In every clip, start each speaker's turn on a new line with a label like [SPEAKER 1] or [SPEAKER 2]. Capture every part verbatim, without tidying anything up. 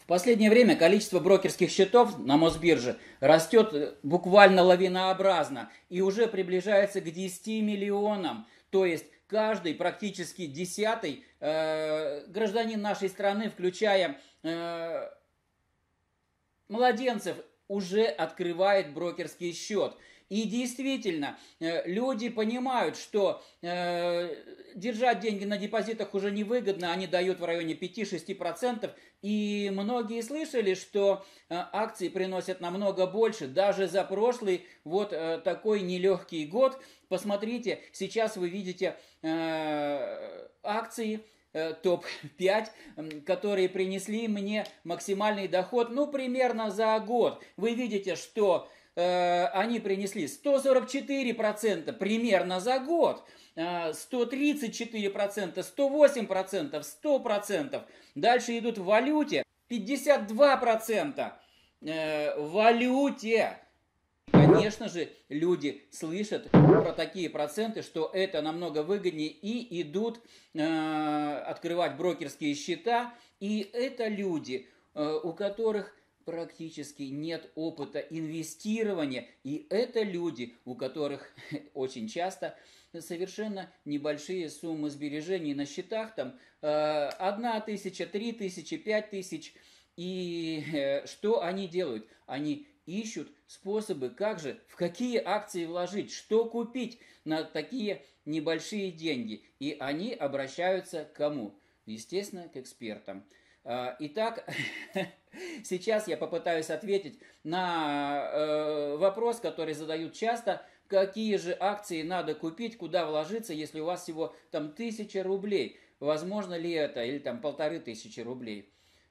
[SPEAKER 1] В последнее время количество брокерских счетов на Мосбирже растет буквально лавинообразно и уже приближается к десяти миллионам. То есть каждый практически десятый э, гражданин нашей страны, включая э, младенцев, уже открывает брокерский счет. И действительно, люди понимают, что э, держать деньги на депозитах уже невыгодно, они дают в районе пяти-шести процентов. И многие слышали, что э, акции приносят намного больше, даже за прошлый вот э, такой нелегкий год. Посмотрите, сейчас вы видите э, акции топ пять, которые принесли мне максимальный доход, ну, примерно за год. Вы видите, что э, они принесли сто сорок четыре процента примерно за год, э, сто тридцать четыре процента, сто восемь процентов, сто процентов. Дальше идут в валюте, пятьдесят два процента э, в валюте. Конечно же, люди слышат про такие проценты, что это намного выгоднее, и идут э, открывать брокерские счета. И это люди, э, у которых практически нет опыта инвестирования. И это люди, у которых очень часто совершенно небольшие суммы сбережений на счетах. Там э, одна тысяча, три тысячи, пять тысяч. И э, что они делают? Они ищут способы, как же, в какие акции вложить, что купить на такие небольшие деньги. И они обращаются к кому? Естественно, к экспертам. Итак, сейчас я попытаюсь ответить на вопрос, который задают часто. Какие же акции надо купить, куда вложиться, если у вас всего там тысяча рублей? Возможно ли это? Или там полторы тысячи рублей?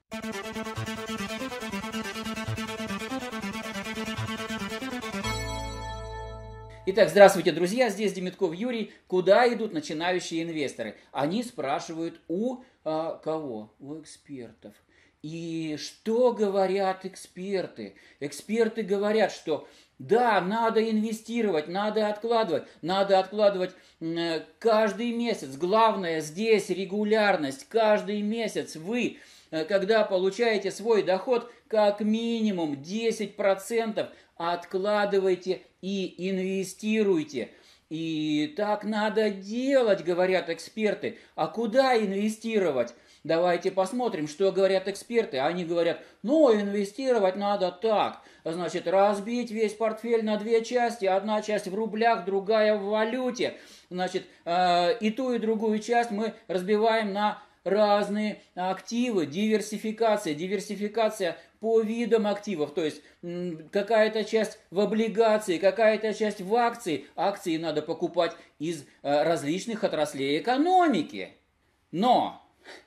[SPEAKER 1] Итак, здравствуйте, друзья, здесь Демитков Юрий. Куда идут начинающие инвесторы? Они спрашивают у а, кого? У экспертов. И что говорят эксперты? Эксперты говорят, что да, надо инвестировать, надо откладывать, надо откладывать э, каждый месяц. Главное здесь регулярность. Каждый месяц вы, э, когда получаете свой доход, как минимум десять процентов откладывайте и инвестируйте. И так надо делать, говорят эксперты. А куда инвестировать? Давайте посмотрим, что говорят эксперты. Они говорят, ну, инвестировать надо так. Значит, разбить весь портфель на две части. Одна часть в рублях, другая в валюте. Значит, э, и ту, и другую часть мы разбиваем на разные активы. Диверсификация. Диверсификация по видам активов. То есть, какая-то часть в облигации, какая-то часть в акции. Акции надо покупать из э, различных отраслей экономики. Но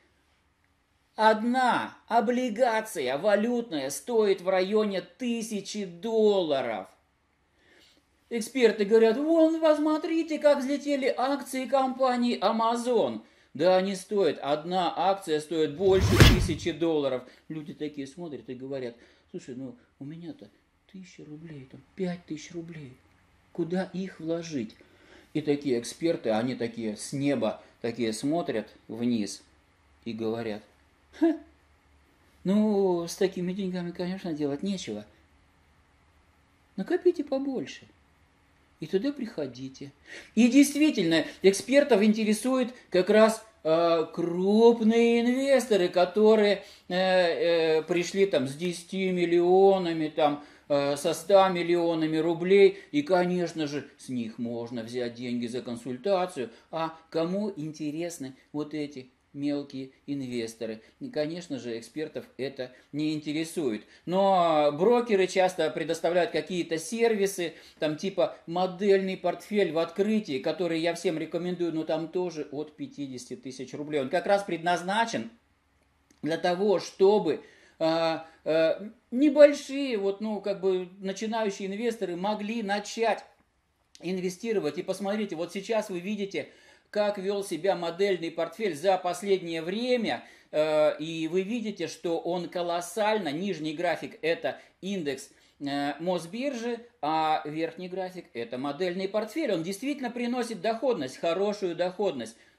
[SPEAKER 1] одна облигация валютная стоит в районе тысячи долларов. Эксперты говорят, вон, посмотрите, как взлетели акции компании Amazon. Да, они стоят, одна акция стоит больше тысячи долларов. Люди такие смотрят и говорят, слушай, ну у меня-то тысяча рублей, там пять тысяч рублей. Куда их вложить? И такие эксперты, они такие с неба, такие смотрят вниз и говорят, ха, ну, с такими деньгами, конечно, делать нечего. Накопите побольше. И туда приходите. И действительно, экспертов интересует как раз э, крупные инвесторы, которые э, э, пришли там с десятью миллионами, там, э, со ста миллионами рублей. И, конечно же, с них можно взять деньги за консультацию. А кому интересны вот эти мелкие инвесторы? И, конечно же, экспертов это не интересует. Но брокеры часто предоставляют какие-то сервисы, там типа модельный портфель в открытии, который я всем рекомендую, но там тоже от пятидесяти тысяч рублей. Он как раз предназначен для того, чтобы э, э, небольшие, вот, ну, как бы начинающие инвесторы могли начать инвестировать. И посмотрите, вот сейчас вы видите, как вел себя модельный портфель за последнее время, э, и вы видите, что он колоссально, нижний график это индекс э, Мосбиржи, а верхний график это модельный портфель. Он действительно приносит доходность, хорошую доходность.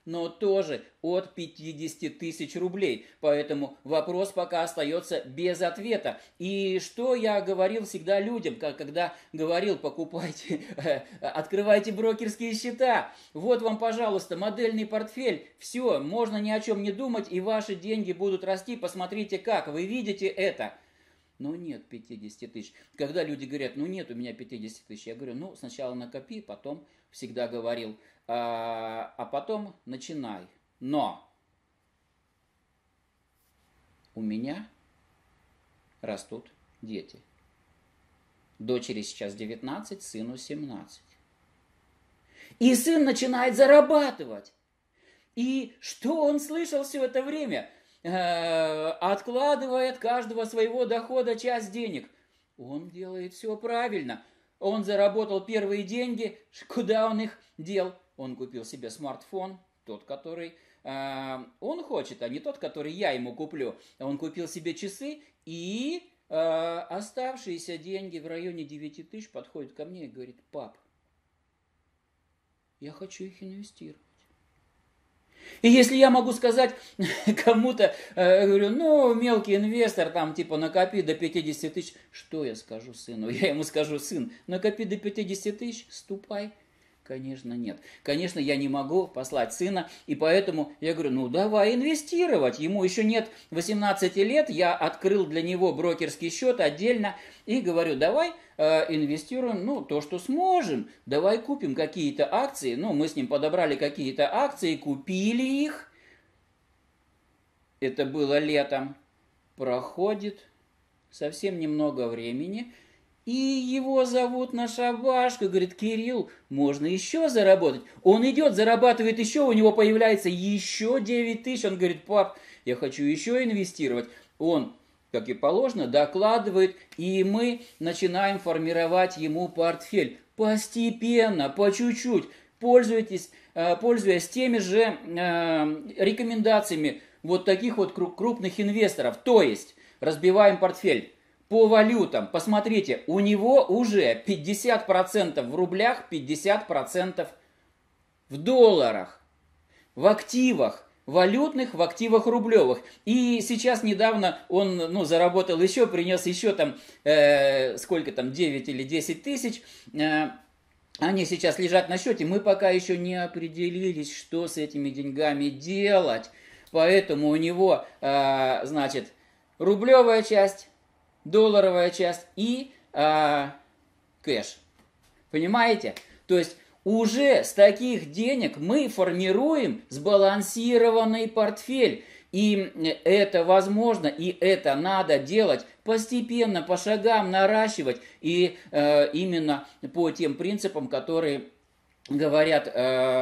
[SPEAKER 1] но тоже от пятидесяти тысяч рублей. Поэтому вопрос пока остается без ответа. И что я говорил всегда людям, когда говорил, покупайте, открывайте брокерские счета. Вот вам, пожалуйста, модельный портфель. Все, можно ни о чем не думать, и ваши деньги будут расти. Посмотрите как, вы видите это. Но нет пятидесяти тысяч. Когда люди говорят, ну нет у меня пятидесяти тысяч, я говорю, ну сначала накопи, потом, всегда говорил, а, а потом начинай. Но у меня растут дети. Дочери сейчас девятнадцать, сыну семнадцать. И сын начинает зарабатывать. И что он слышал все это время? Откладывает каждого своего дохода часть денег. Он делает все правильно. Он заработал первые деньги. Куда он их дел? Он купил себе смартфон, тот, который э, он хочет, а не тот, который я ему куплю. Он купил себе часы, и э, оставшиеся деньги в районе девяти тысяч подходит ко мне и говорит: пап, я хочу их инвестировать. И если я могу сказать кому-то, э, говорю, ну, мелкий инвестор, там, типа, накопи до пятидесяти тысяч, что я скажу сыну? Я ему скажу: сын, накопи до пятидесяти тысяч, ступай. Конечно, нет. Конечно, я не могу послать сына, и поэтому я говорю, ну, давай инвестировать. Ему еще нет восемнадцати лет, я открыл для него брокерский счет отдельно, и говорю, давай э, инвестируем, ну, то, что сможем. Давай купим какие-то акции. Ну, мы с ним подобрали какие-то акции, купили их. Это было летом. Проходит совсем немного времени, и его зовут на шабашку. Говорит, Кирилл, можно еще заработать. Он идет, зарабатывает еще, у него появляется еще девять тысяч. Он говорит, пап, я хочу еще инвестировать. Он, как и положено, докладывает, и мы начинаем формировать ему портфель. Постепенно, по чуть-чуть, пользуйтесь, пользуясь теми же рекомендациями вот таких вот крупных инвесторов. То есть, разбиваем портфель по валютам. Посмотрите, у него уже пятьдесят процентов в рублях, пятьдесят процентов в долларах, в активах валютных, в активах рублевых. И сейчас недавно он, ну, заработал еще, принес еще там, э, сколько там, девять или десять тысяч. Э, они сейчас лежат на счете. Мы пока еще не определились, что с этими деньгами делать. Поэтому у него, э, значит, рублевая часть, долларовая часть и а, кэш. Понимаете? То есть уже с таких денег мы формируем сбалансированный портфель. И это возможно, и это надо делать постепенно, по шагам наращивать. И э, именно по тем принципам, которые говорят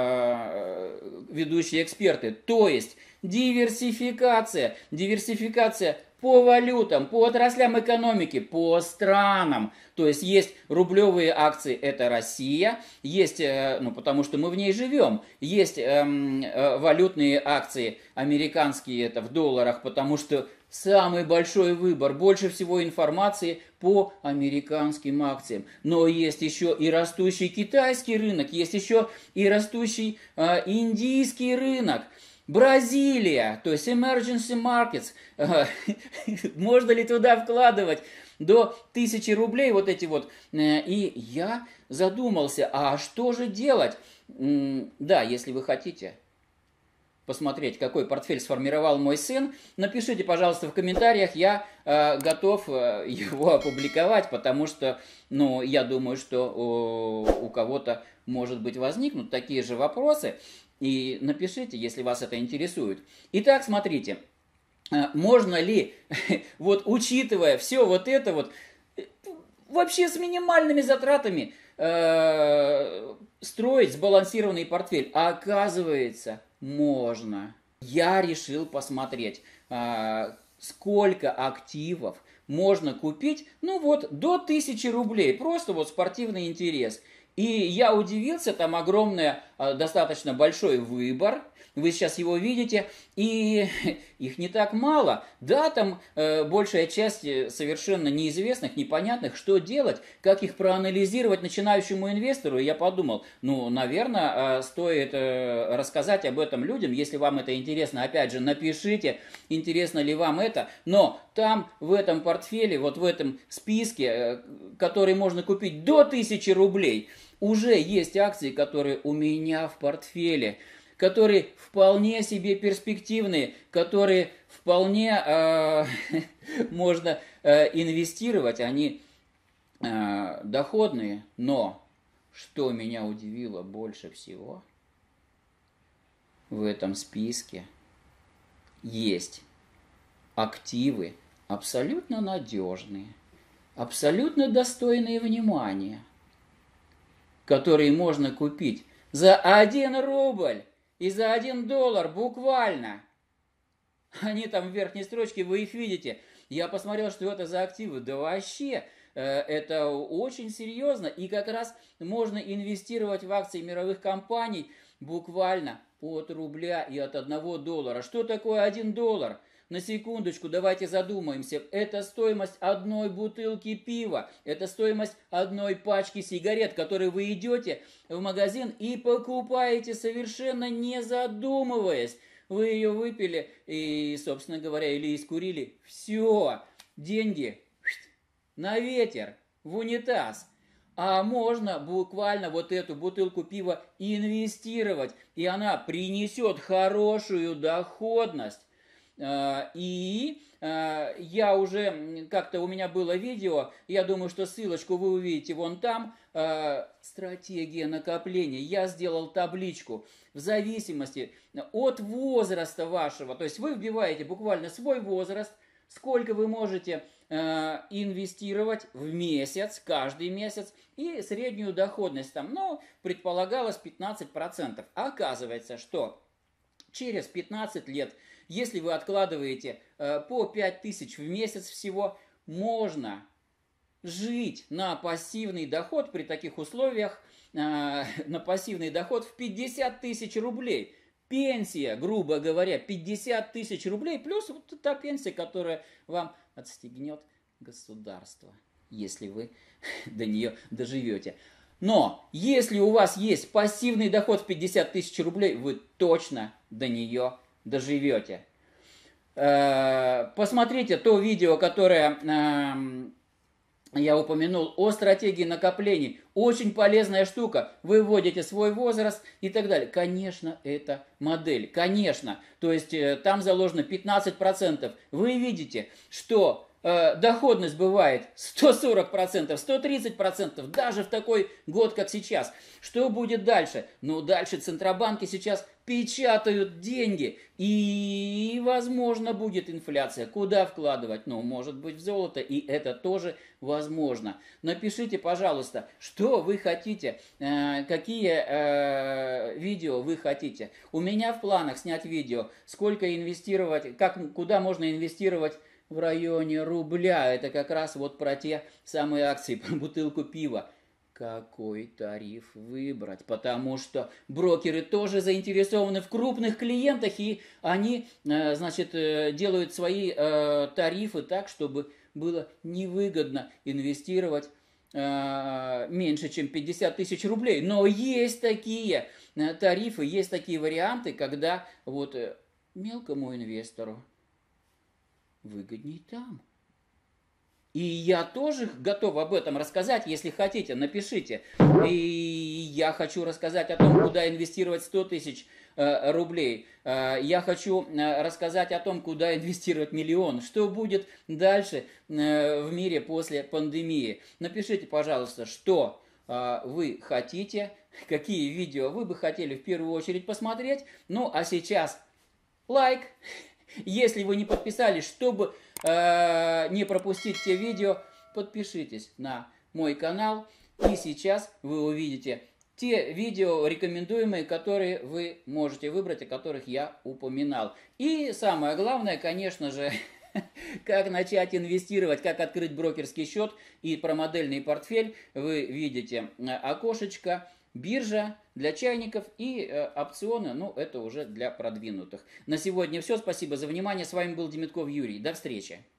[SPEAKER 1] э, ведущие эксперты. То есть диверсификация. Диверсификация по валютам, по отраслям экономики, по странам. То есть есть рублевые акции, это Россия, есть, ну потому что мы в ней живем, есть эм, э, валютные акции американские, это в долларах, потому что самый большой выбор, больше всего информации по американским акциям. Но есть еще и растущий китайский рынок, есть еще и растущий э, индийский рынок. Бразилия, то есть emergency markets, можно ли туда вкладывать до тысячи рублей вот эти вот. И я задумался, а что же делать? Да, если вы хотите посмотреть, какой портфель сформировал мой сын, напишите, пожалуйста, в комментариях, я э, готов его опубликовать, потому что, ну, я думаю, что у, у кого-то, может быть, возникнут такие же вопросы. И напишите, если вас это интересует. Итак, смотрите, можно ли, вот учитывая все вот это вот, вообще с минимальными затратами э, строить сбалансированный портфель? А оказывается, можно. Я решил посмотреть, э, сколько активов можно купить, ну вот, до тысячи рублей, просто вот спортивный интерес. И я удивился, там огромный, достаточно большой выбор. вы сейчас его видите, и их не так мало. Да, там э, большая часть совершенно неизвестных, непонятных, что делать, как их проанализировать начинающему инвестору. И я подумал, ну, наверное, э, стоит э, рассказать об этом людям, если вам это интересно. Опять же, напишите, интересно ли вам это. Но там в этом портфеле, вот в этом списке, э, который можно купить до тысячи рублей, уже есть акции, которые у меня в портфеле, которые вполне себе перспективные, которые вполне э, можно э, инвестировать, они э, доходные. Но что меня удивило больше всего, в этом списке есть активы абсолютно надежные, абсолютно достойные внимания, которые можно купить за один рубль и за один доллар буквально. Они там в верхней строчке, вы их видите. Я посмотрел, что это за активы. Да вообще, э, это очень серьезно. И как раз можно инвестировать в акции мировых компаний буквально от рубля и от одного доллара. Что такое один доллар? На секундочку, давайте задумаемся. Это стоимость одной бутылки пива. Это стоимость одной пачки сигарет, которые вы идете в магазин и покупаете, совершенно не задумываясь. Вы ее выпили и, собственно говоря, или искурили. Все, деньги на ветер, в унитаз. А можно буквально вот эту бутылку пива инвестировать, и она принесет хорошую доходность. И я уже, как-то у меня было видео, я думаю, что ссылочку вы увидите вон там, стратегия накопления. Я сделал табличку в зависимости от возраста вашего, то есть вы вбиваете буквально свой возраст, сколько вы можете инвестировать в месяц, каждый месяц, и среднюю доходность там, ну, предполагалось пятнадцать процентов. А оказывается, что через пятнадцать лет, если вы откладываете э, по пять тысяч в месяц всего, можно жить на пассивный доход при таких условиях, э, на пассивный доход в пятьдесят тысяч рублей. Пенсия, грубо говоря, пятьдесят тысяч рублей, плюс вот та пенсия, которая вам отстегнет государство, если вы до нее доживете. Но если у вас есть пассивный доход в пятьдесят тысяч рублей, вы точно до нее доживете. Посмотрите то видео, которое я упомянул о стратегии накоплений. Очень полезная штука. Вы вводите свой возраст и так далее. Конечно, это модель. Конечно. То есть там заложено пятнадцать процентов. Вы видите, что доходность бывает сто сорок процентов, сто тридцать процентов, даже в такой год, как сейчас. Что будет дальше? Ну, дальше центробанки сейчас печатают деньги, и, возможно, будет инфляция. Куда вкладывать? Ну, может быть, в золото, и это тоже возможно. Напишите, пожалуйста, что вы хотите, э, какие э, видео вы хотите. У меня в планах снять видео, сколько инвестировать, как, куда можно инвестировать в районе рубля. Это как раз вот про те самые акции, про бутылку пива. Какой тариф выбрать? Потому что брокеры тоже заинтересованы в крупных клиентах, и они, значит, делают свои тарифы так, чтобы было невыгодно инвестировать меньше, чем пятьдесят тысяч рублей. Но есть такие тарифы, есть такие варианты, когда вот мелкому инвестору выгодней там. И я тоже готов об этом рассказать, если хотите, напишите. И я хочу рассказать о том, куда инвестировать сто тысяч э, рублей. Э, я хочу э, рассказать о том, куда инвестировать миллион. Что будет дальше э, в мире после пандемии. Напишите, пожалуйста, что э, вы хотите, какие видео вы бы хотели в первую очередь посмотреть. Ну, а сейчас лайк. Если вы не подписались, чтобы э, не пропустить те видео, подпишитесь на мой канал. И сейчас вы увидите те видео рекомендуемые, которые вы можете выбрать, о которых я упоминал. И самое главное, конечно же, как начать инвестировать, как открыть брокерский счет и про модельный портфель. Вы видите окошечко биржа для чайников и э, опционы, ну, это уже для продвинутых. На сегодня все. Спасибо за внимание. С вами был Демитков Юрий. До встречи.